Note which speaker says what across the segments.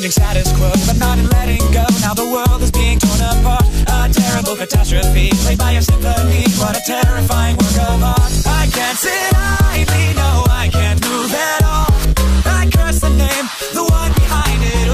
Speaker 1: changing status quo, but not in letting go. Now the world is being torn apart, a terrible catastrophe played by a symphony. What a terrifying work of art. I can't sit idly, no, I can't move at all. I curse the name, the one behind it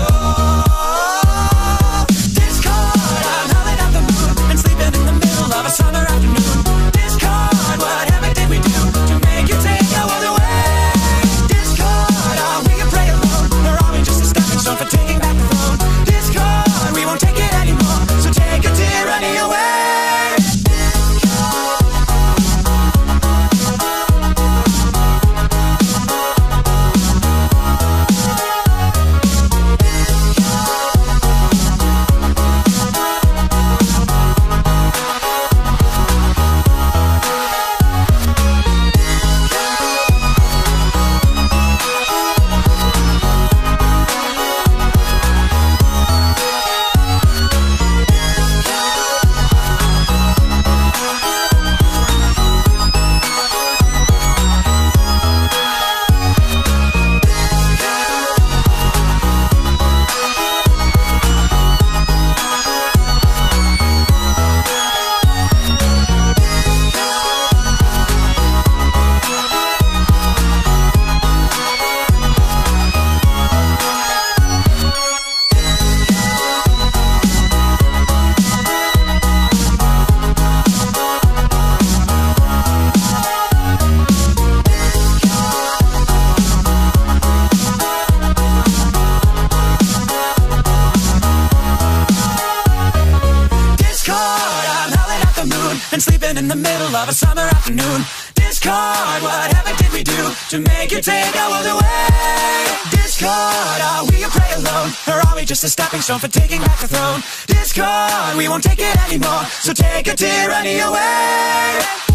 Speaker 1: all. Discord, I'm howling at the moon and sleeping in the middle of a summer afternoon. Discord, whatever did we do to make you take our world away? Discord, are we a prey alone, or are we just a stepping stone for taking back the throne? Discord, we won't take it anymore, so take a tyranny away. And sleeping in the middle of a summer afternoon. Discord, whatever did we do to make you take our world away? Discord, are we a prey alone, or are we just a stepping stone for taking back the throne? Discord, we won't take it anymore, so take a tyranny away.